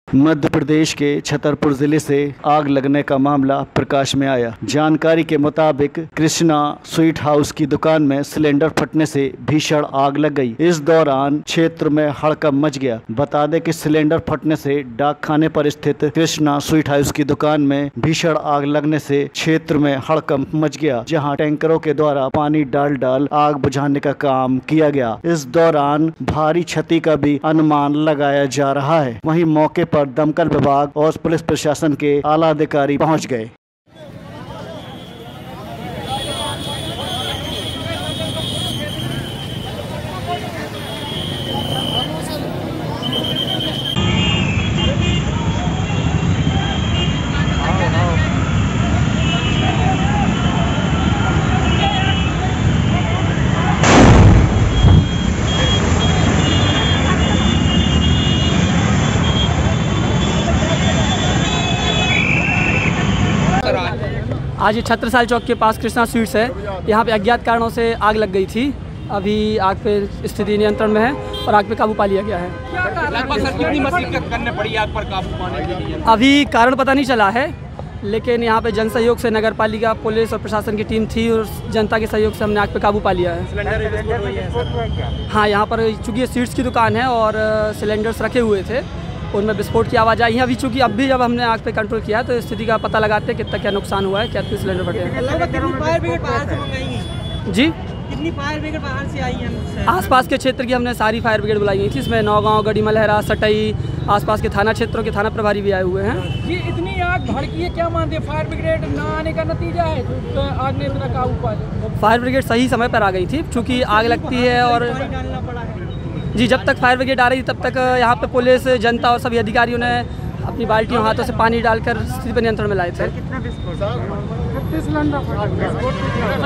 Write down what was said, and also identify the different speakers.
Speaker 1: मध्य प्रदेश के छतरपुर जिले से आग लगने का मामला प्रकाश में आया। जानकारी के मुताबिक कृष्णा स्वीट हाउस की दुकान में सिलेंडर फटने से भीषण आग लग गई। इस दौरान क्षेत्र में हड़कंप मच गया। बता दें कि सिलेंडर फटने से डाकखाने पर स्थित कृष्णा स्वीट हाउस की दुकान में भीषण आग लगने से क्षेत्र में हड़कंप मच गया, जहां टैंकरों के द्वारा पानी डाल आग बुझाने का काम किया गया। इस दौरान भारी क्षति का भी अनुमान लगाया जा रहा है। वहीं मौके पर दमकल विभाग और पुलिस प्रशासन के आला अधिकारी पहुंच गए।
Speaker 2: आज ये छत्रसाल चौक के पास कृष्णा स्वीट्स है। यहाँ पे अज्ञात कारणों से आग लग गई थी। अभी आग पे स्थिति नियंत्रण में है और आग पे काबू पा लिया गया है।
Speaker 3: लगभग सर कितनी मशक्कत करनी पड़ी आग पर काबू पाने के लिए?
Speaker 2: अभी कारण पता नहीं चला है, लेकिन यहाँ पे जन सहयोग से नगर पालिका, पुलिस और प्रशासन की टीम थी और जनता के सहयोग से हमने आग पे काबू पा लिया है। हाँ, यहाँ पर चूँकि स्वीट्स की दुकान है और सिलेंडर्स रखे हुए थे, उनमें विस्फोट की आवाज़ आई है। अभी चूँकि अब भी जब हमने आग पे कंट्रोल किया तो स्थिति का पता लगाते हैं कितना क्या नुकसान हुआ है, क्या सिलेंडर फटे हैं। जी,
Speaker 4: कितनी फायर ब्रिगेड बाहर से आई है?
Speaker 2: आसपास के क्षेत्र की हमने सारी फायर ब्रिगेड बुलाई गई थी। इसमें नौगांव, गढ़ी मलहरा, सटई, आसपास के थाना क्षेत्रों के थाना प्रभारी भी आए हुए हैं।
Speaker 4: ये इतनी आग भड़की है, क्या मानते हैं? फायर ब्रिगेड ना आने का नतीजा है तो आग ने इतना काबू पा लिया?
Speaker 2: फायर ब्रिगेड सही समय पर आ गई थी, चूँकि आग लगती है और
Speaker 4: डालना पड़ा है।
Speaker 2: जी, जब तक फायर ब्रिगेड आ रही थी तब तक यहाँ पे पुलिस, जनता और सभी अधिकारियों ने अपनी बाल्टियों, हाथों से पानी डालकर स्थिति पर नियंत्रण में लाए थे।